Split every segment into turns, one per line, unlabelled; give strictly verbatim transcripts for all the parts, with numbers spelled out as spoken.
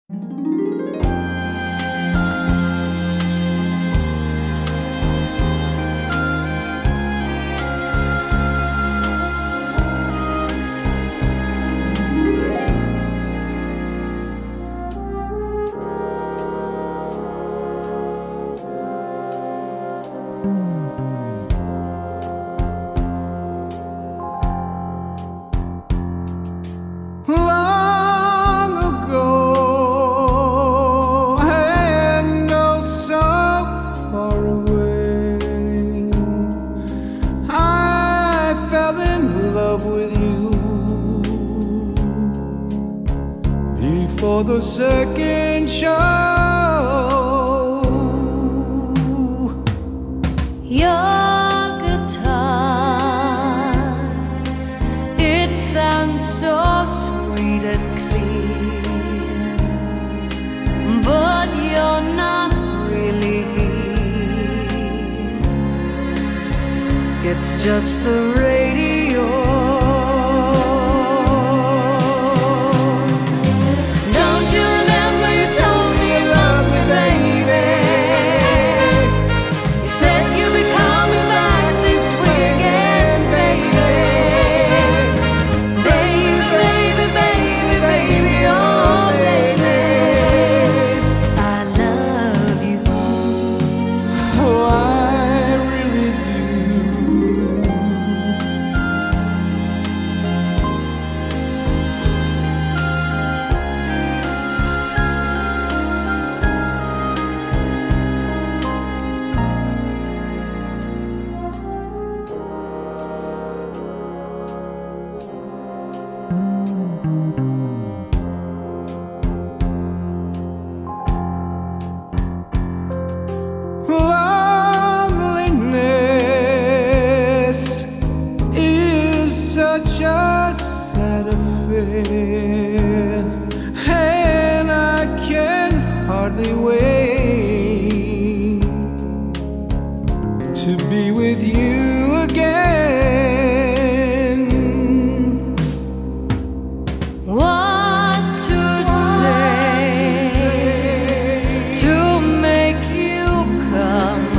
Long ago, and oh so far away, I fell in love with you before the second show.
Your guitar, it sounds so sweet and clear, but you're not really here. It's just the radio. Don't you remember you told me you loved me, baby? You said you'd be coming back this weekend, baby. Baby, baby, baby, baby, oh baby, I love you.
Oh, I really do. Loneliness is such a sad affair, and I can hardly wait to be with you again.
What to say to make you come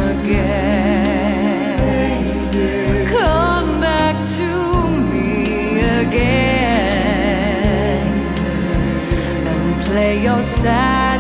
again? Come back to me again and play your sad